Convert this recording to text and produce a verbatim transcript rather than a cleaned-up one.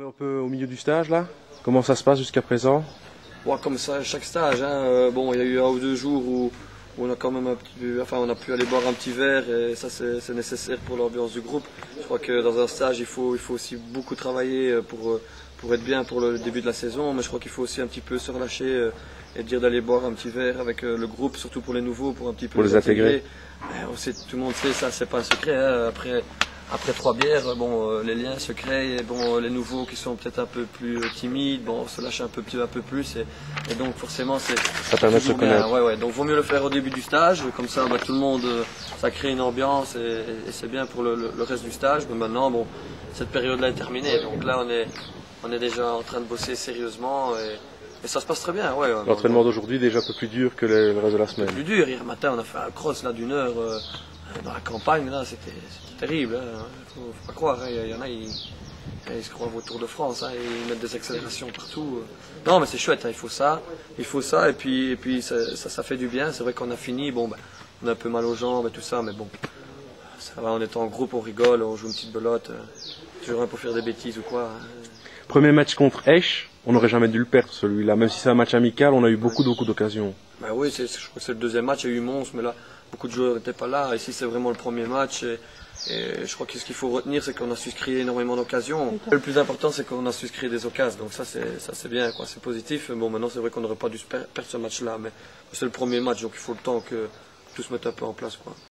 un peu au milieu du stage là. Comment ça se passe jusqu'à présent? Bon, comme ça, chaque stage. Hein, euh, bon, il y a eu un ou deux jours où, où on a quand même un petit peu, enfin, on a pu aller boire un petit verre et ça c'est nécessaire pour l'ambiance du groupe. Je crois que dans un stage, il faut, il faut aussi beaucoup travailler pour, pour être bien pour le début de la saison, mais je crois qu'il faut aussi un petit peu se relâcher et dire d'aller boire un petit verre avec le groupe, surtout pour les nouveaux, pour un petit peu pour les intégrer. intégrer. On sait, tout le monde sait ça, c'est pas un secret. Hein. Après, Après trois bières, bon, euh, les liens se créent, et bon, les nouveaux qui sont peut-être un peu plus euh, timides, bon, on se lâche un peu, un peu plus, et, et donc forcément c'est ça permet de se connaître. Ouais, ouais, donc vaut mieux le faire au début du stage, comme ça bah, tout le monde, euh, ça crée une ambiance et, et c'est bien pour le, le, le reste du stage. Mais maintenant, bon, cette période-là est terminée, donc là on est, on est déjà en train de bosser sérieusement et, et ça se passe très bien. Ouais, ouais, l'entraînement d'aujourd'hui est déjà un peu plus dur que le, le reste de la semaine. Plus dur. Hier matin, on a fait un cross là d'une heure. Euh, Dans la campagne, là, c'était terrible. Il hein. faut, faut pas croire. Il hein. y, y en a, ils, ils se croient au Tour de France. Hein. Ils mettent des accélérations partout. Non, mais c'est chouette. Hein. Il faut ça. Il faut ça. Et puis, et puis ça, ça, ça fait du bien. C'est vrai qu'on a fini. Bon, ben, on a un peu mal aux jambes et tout ça. Mais bon, ça va. On est en groupe, on rigole, on joue une petite belote. Toujours un pour faire des bêtises ou quoi. Hein. Premier match contre Esch, on n'aurait jamais dû le perdre celui-là. Même si c'est un match amical, on a eu beaucoup, beaucoup d'occasions. Ben oui, je crois que c'est le deuxième match. Il y a eu Mons, mais là, beaucoup de joueurs n'étaient pas là. Ici, c'est vraiment le premier match. Et, et je crois que ce qu'il faut retenir, c'est qu'on a su créer énormément d'occasions. Le plus important, c'est qu'on a su créer des occasions. Donc ça, c'est bien, c'est positif. Bon, maintenant, c'est vrai qu'on n'aurait pas dû perdre ce match-là. Mais c'est le premier match, donc il faut le temps que tout se mette un peu en place, quoi.